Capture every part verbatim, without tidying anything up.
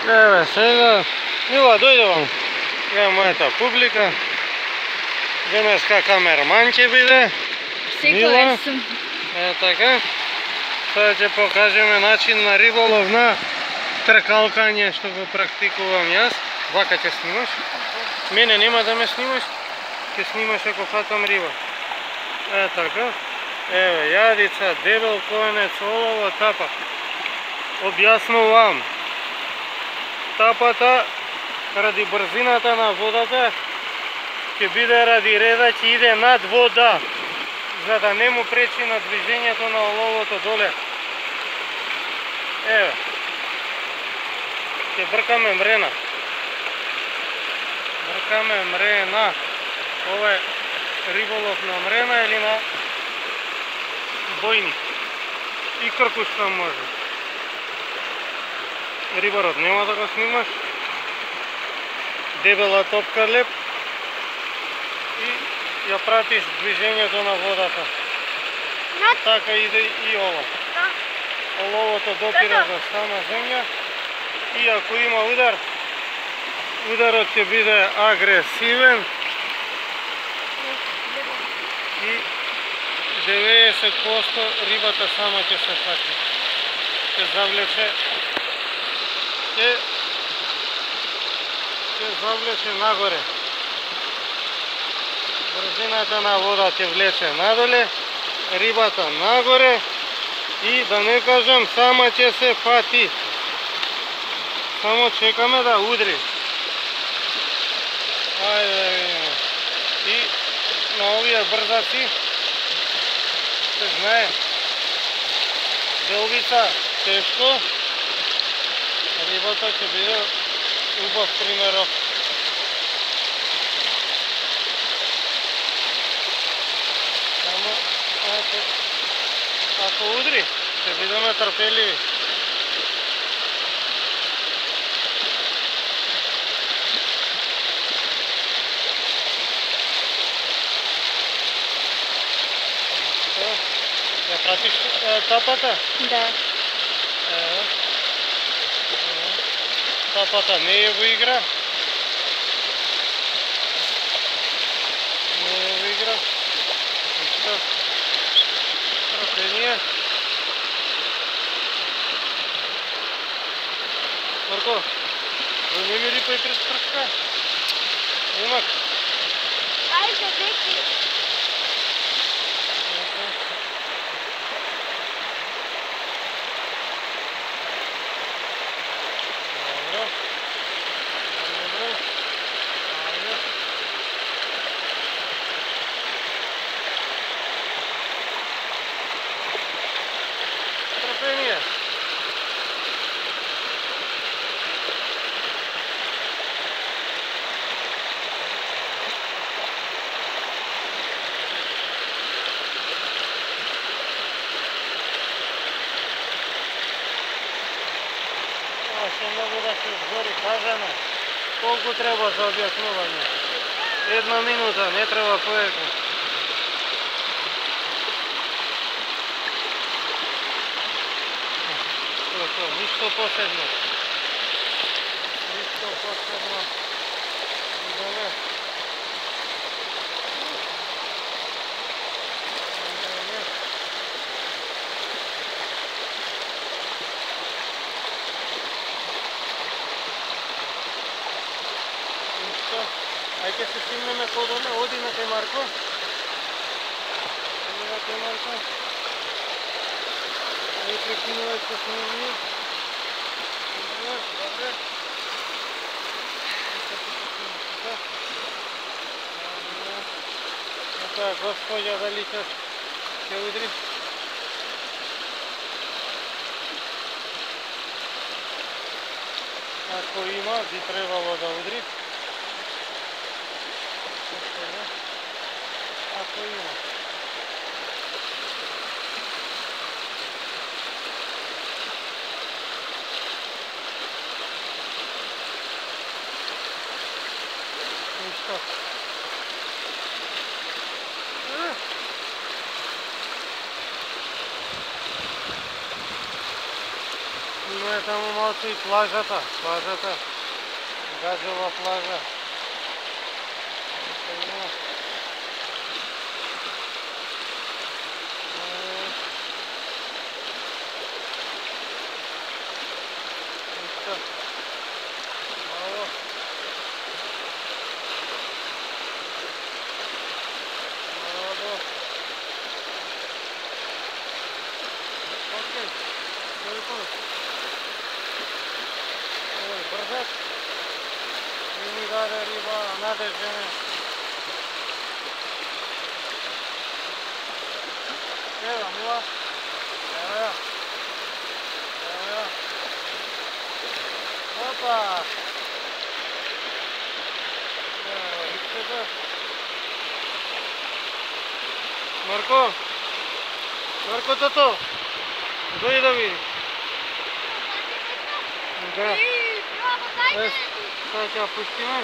Evo, сега, Мила, дојде вам. Ева мојата публика. Денеска камерман ќе биде. Секоја сум. Е, така. Сега ќе покажеме начин на риболов на тркалкање што го практикувам јас. Вака ќе снимаш. Мене нема да ме снимаш. Ќе снимаш ако фатам риба. Е, така. Ево, јадица, дебел коенец, олово, тапа. Објаснувам. Тапата, ради брзината на водата, ќе биде ради реда, ќе иде над вода, за да не му пречи на движењето на оловото доле. Ево. Ќе бркаме мрена. Бркаме мрена. Ова е риболов на мрена или на бојник. И кркушка може. Рибарот нема да го снимаш. Дебела топка леп. И ја пратиш движењето на водата. Така иде и ова. Оловото допира до сама земја. И ако има удар, ударот ќе биде агресивен. И деветдесет проценти рибата сама ќе се фати. Ќе завлече ќе ќе завлече нагоре. Брзината на вода ќе влече надоле, рибата нагоре и да не кажам сама ќе се фати. Само чекаме да удри. Ајде. И на овие брзаци се знае. Делбица тешко. Рибата ќе биде убав примерок. Само ако, ако удри, ќе бидеме трпеливи. Ја пратиш тапата? Да. Ево. Тапата не е во игра. Не е во игра. Ништо. Трпение. Марко, да не ми рипај пред прска. Имак. Ајде, веки. Трпение. Още много да се згори, кажано. Колку треба за објаснување? Една минута, не треба повеќе. Ништо посебно. Ништо посебно. Идеме. Идеме. Ништо. Ај ке се симнеме подоме, оди на кај Марко. Оди на кај Марко. Ај прекинувај со снимање. Добре. Ека, господја, дали ќе ќе удри? Ако има, би требало да удри. Ако има. Ништо. е таму малку и плажата, плажата, Гаджева плажа. Бързат и ми даде риба надеждена. Ева, мила. Ева я. Ева я. Опа! Ева, видите да? Марко! Марко, тато! Дойди да види. Да. Е, сега ќе ја пуштиме.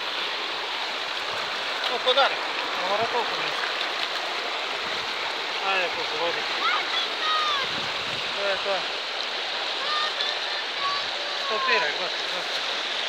Колко даре? Не мора толку нещо. Ајде, колко води. Тоа е тоа. Стопирај, готово, готово.